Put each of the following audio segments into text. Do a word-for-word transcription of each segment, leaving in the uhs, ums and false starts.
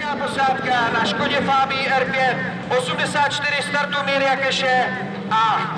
Hezká posádka na Škodě Fabii R pět, osmdesát čtyři startu Mirja Keše a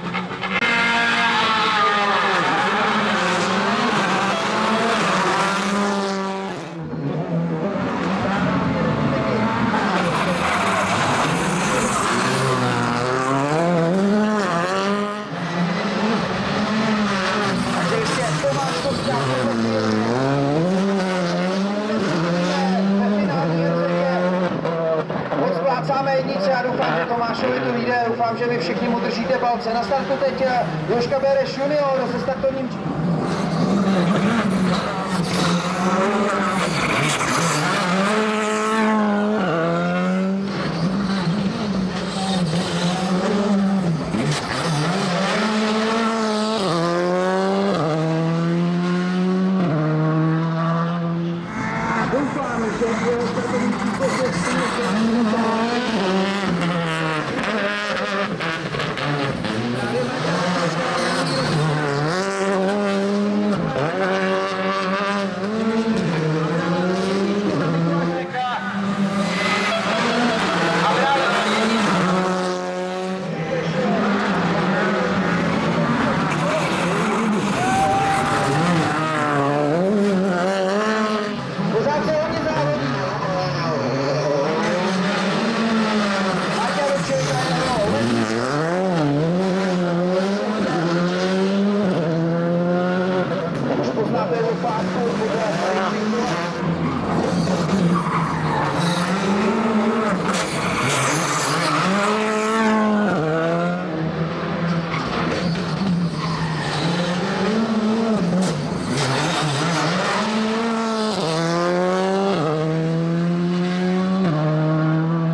Splácáme jednice, já doufám, že Tomášovi to vyjde, doufám, že vy všichni mu držíte palce. Na startu teď Joška Bereš junior se startovním... Doufám, že startovní příkaz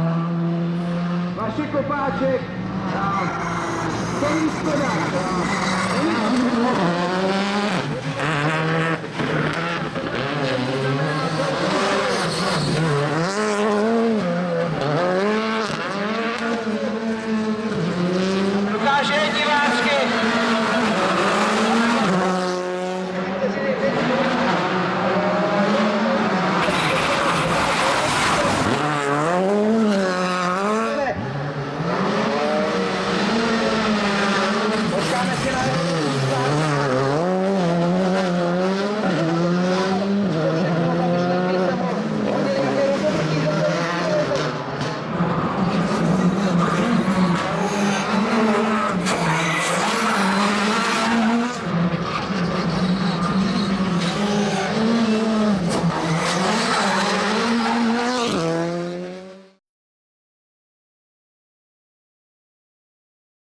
Vašek Kopáček, Tomáš Škoda.